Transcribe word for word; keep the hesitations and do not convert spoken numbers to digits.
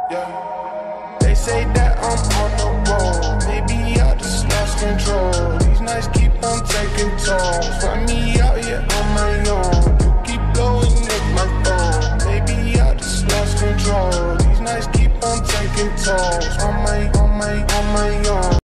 Yeah. They say that I'm on the road, maybe I just lost control. These nights keep on taking tolls, find me out here on my own. You keep blowing up my phone, maybe I just lost control. These nights keep on taking tolls, on my, on my, on my own.